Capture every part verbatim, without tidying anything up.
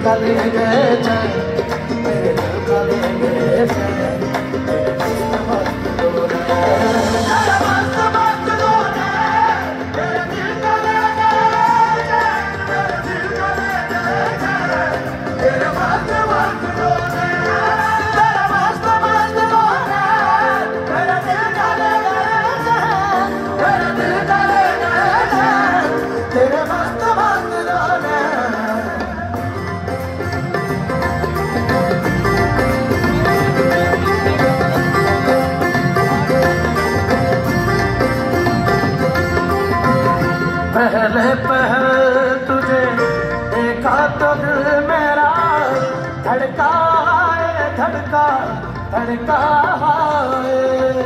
का ले गए चैन, मेरे दिल का ले गए चैन, मेरे मस्त मस्त डोले। मेरे मस्त मस्त डोले, मेरे दिल का ले गए चैन, मेरे दिल का ले गए चैन, मेरे मस्त मस्त डोले। मेरे मस्त मस्त डोले, मेरे दिल का ले गए चैन, मेरे दिल का ले गए चैन, तेरे मस्त मस्त डोले। पहले पहल तुझे देखा तो दिल मेरा धड़का है, धड़का धड़का है।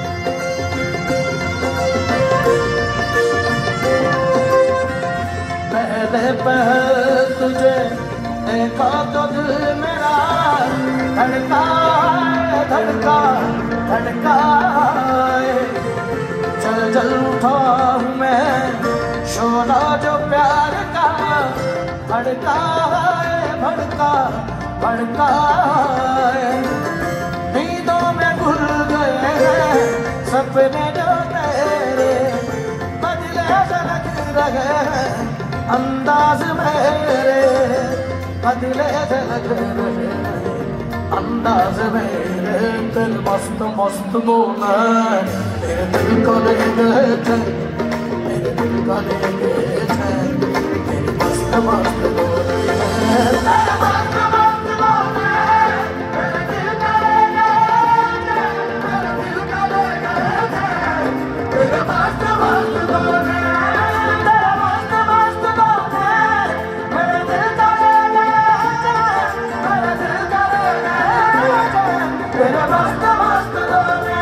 पहले पहल तुझे देखा तो दिल मेरा धड़का है, धड़का धड़का है। जल जल उठा हूँ मैं शोला जो प्यार का, भड़का है, भड़का भड़का है। नींदों में घुल गए हैं सपने जो तेरे, बदले झलक रहे हैं अंदाज मेरे, बदले झलक रहे हैं अंदाज मेरे। दिल मस्त मस्त बोला तेरे दिल को ले गए चैन, मेरे दिल का ले गए चैन, तेरे मस्त मस्त बोले। मेरे मस्त मस्त बोले, मेरे दिल का ले गए चैन, मेरे दिल का ले गए चैन, तेरे मस्त मस्त बोले। तेरे मस्त मस्त बोले, मेरे दिल का ले गए चैन, मेरे दिल का ले गए चैन, तेरे मस्त मस्त बोले।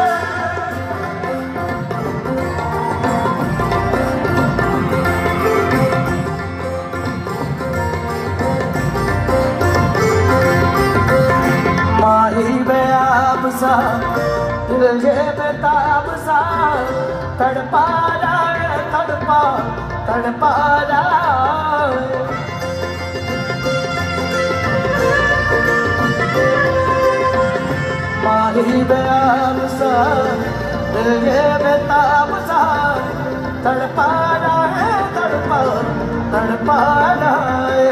माही बेआब सा दिल ये बेताब सा, तड़पा जाए तड़पा तड़पा जाए। माही बेआब सा दिल ये बेताब सा, तड़पा जाए तड़पा तड़पा जाए।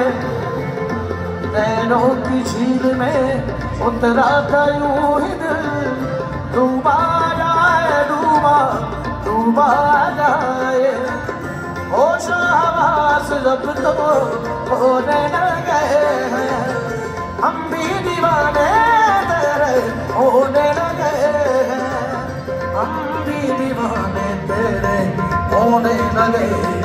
नैनों की झील में उतरा था यूं ही दिल, डूबा जाए डूबा डूबा जाए। होश हवास जब तो होने लगे हैं, हम भी दीवाने तेरे होने लगे हैं, हम भी दीवाने तेरे होने लगे।